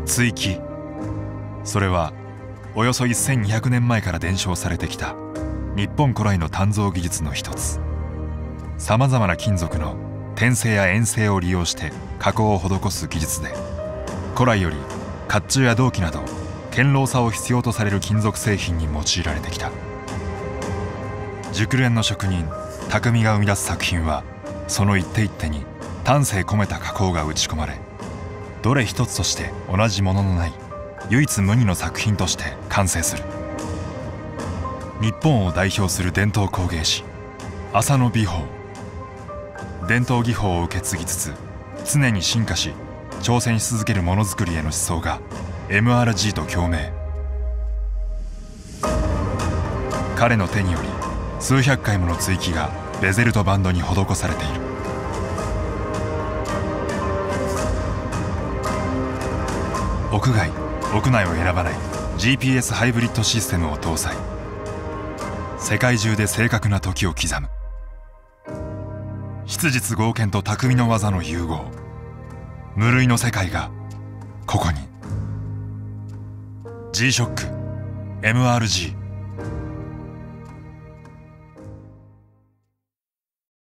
追記。それはおよそ1200年前から伝承されてきた日本古来の鍛造技術の一つ。さまざまな金属の転生や遠征を利用して加工を施す技術で、古来より甲冑や銅器など堅牢さを必要とされる金属製品に用いられてきた。熟練の職人匠が生み出す作品は、その一手一手に丹精込めた加工が打ち込まれ、どれ一つとして同じもののない唯一無二の作品として完成する。日本を代表する伝統工芸士浅野美宝。伝統技法を受け継ぎつつ常に進化し挑戦し続けるものづくりへの思想が MRG と共鳴。彼の手により数百回もの追記がベゼルとバンドに施されている。屋外屋内を選ばない GPS ハイブリッドシステムを搭載。世界中で正確な時を刻む。質実剛健と匠の技の融合。無類の世界がここに。 G-SHOCK MRG